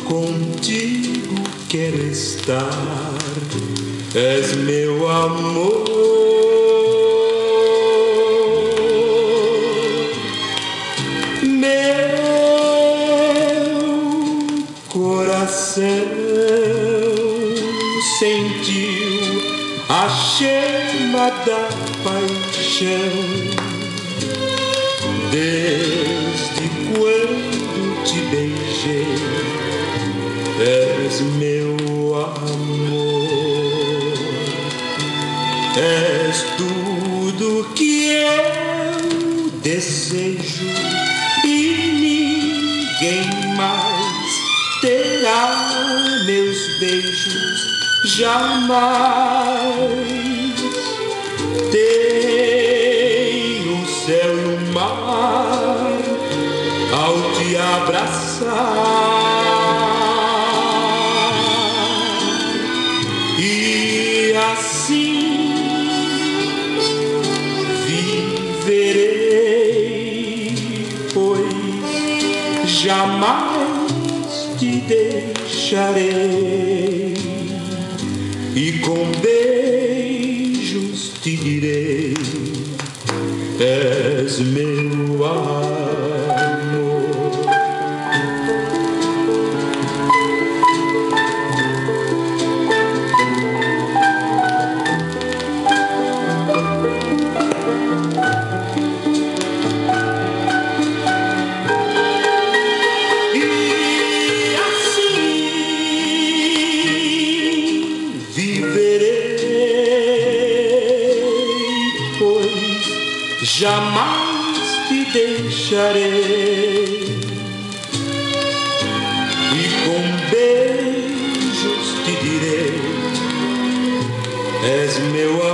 contigo quero estar, és meu amor, meu coração sentiu a chama da paixão. Desde quando te beijei, és meu amor, és tudo que eu desejo e ninguém mais terá meus beijos jamais. Tem o céu e o mar ao te abraçar, e assim viverei, pois jamais te deixarei, e com beijos te direi, és meu amor. E assim viverei, pois jamais te deixarei, e com beijos te direi, és meu amor.